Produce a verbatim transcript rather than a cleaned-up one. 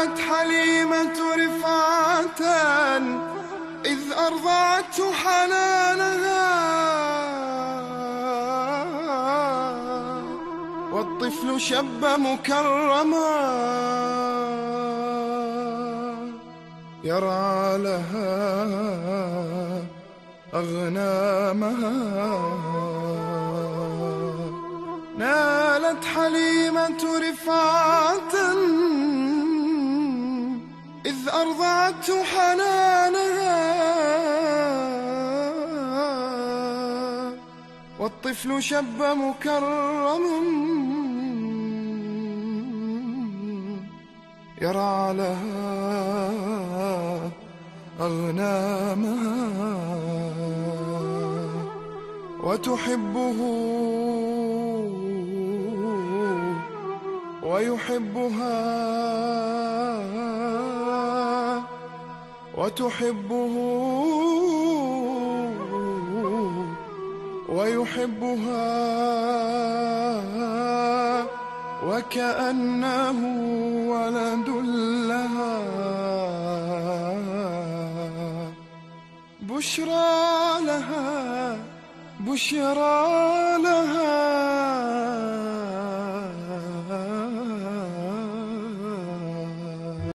نالت حليمة رفعة إذ أرضعت حنانها، والطفل شب مكرما يرعى لها أغنامها. نالت حليمة رفعة إذ أرضعت حنانها، والطفل شب مكرما يرعى لها أغنامها، وتحبه ويحبها، وتحبه ويحبها، وكأنه ولد لها. بشرى لها بشرى لها